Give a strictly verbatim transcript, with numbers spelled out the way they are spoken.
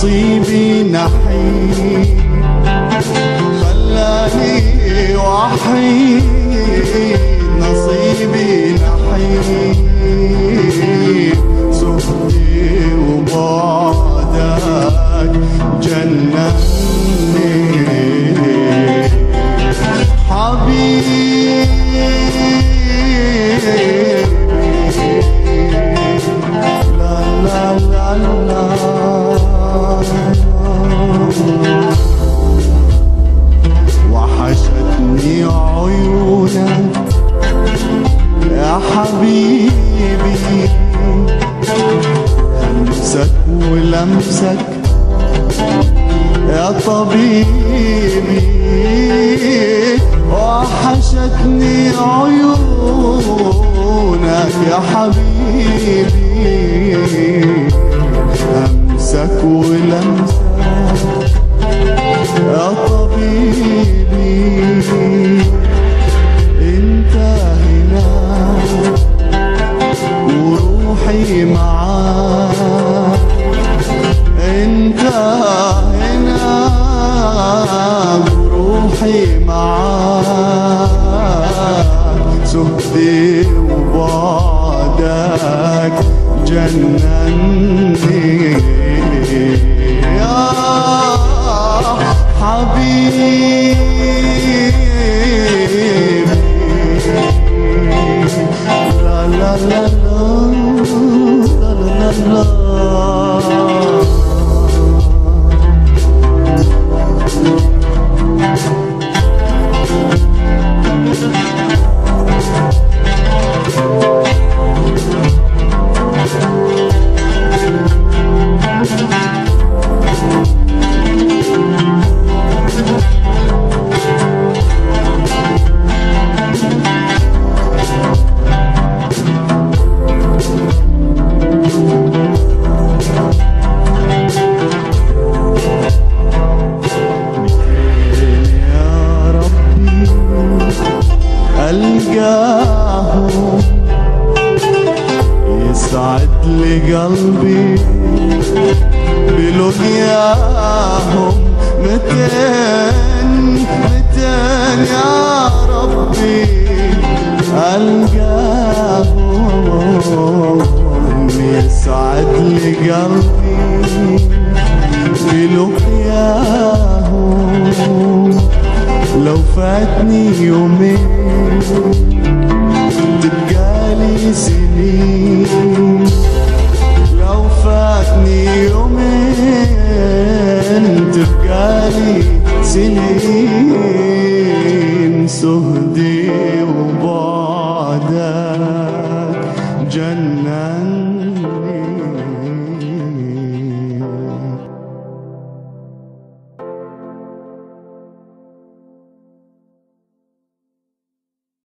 نصيبي نحيب خلاني وحيد، نصيبي نحيب سهدي وبعدك جنني حبيبي لا لا لا لا وحشتني عيونك يا حبيبي، همسك ولمسك يا طبيبي، وحشتني عيونك يا حبيبي، همسك ولمسك يا طبيبي، انت هنا وروحي معاك، انت هنا وروحي معاك، سهدي وبعدك جنني يا حبيبي لا لا لا لا لا لا ألقاهم يسعد لي قلبي بلقياهم، متين متين يا ربي ألقاهم يسعد لي قلبي بلقياهم، لو فاتني يومين تبقالي سنين، لو فاتني يومين تبقالي سنين، سهدي وبعدك جنة